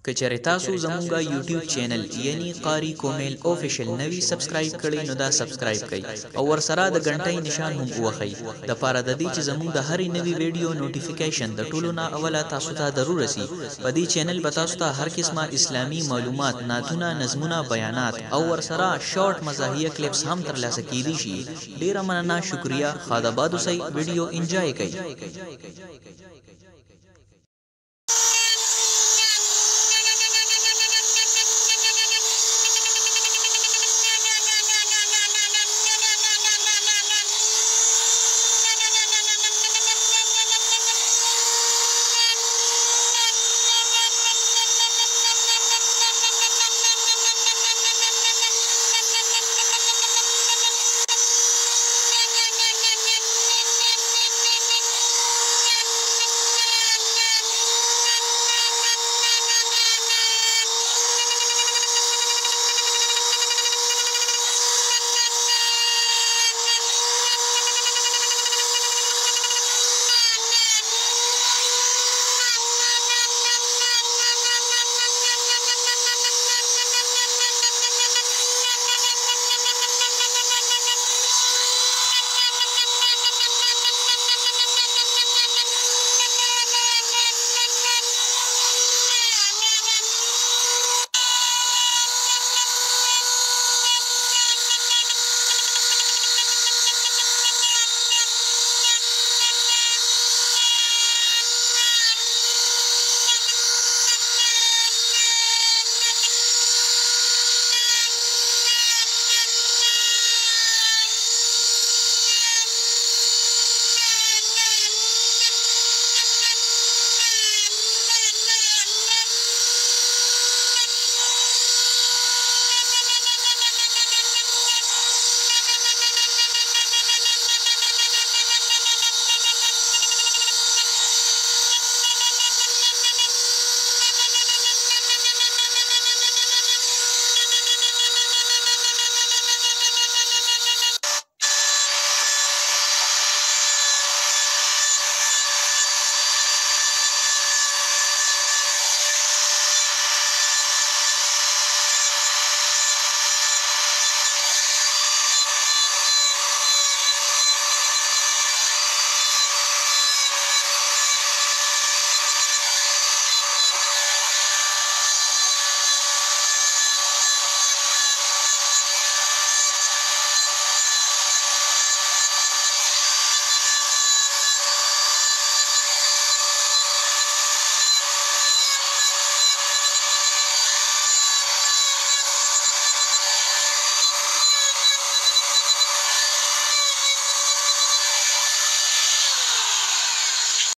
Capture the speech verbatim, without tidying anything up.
کچره تاسو زمونږه یوټیوب چینل یعنی قاری کومیل آفیشل نوی سبسکرایب کړئ نو دا سبسکرایب کړئ او ورسره د غنټۍ نشان هم ووهئ د پاره د دې چې زمونږ د هرې نوی ویډیو نوټیفیکیشن د ټولو نه اوله تاسو ته ضرور رسي. په دې چینل به تاسو ته هر قسمه اسلامي معلومات، نعتونه، نظمونه، بیانات او ورسره شارټ مزاحیه کلیپس هم ترلاسه کیدی شي. ډیره مننه، شکریہ، خاد آباد اوسئ، ویډیو انجوای کړئ.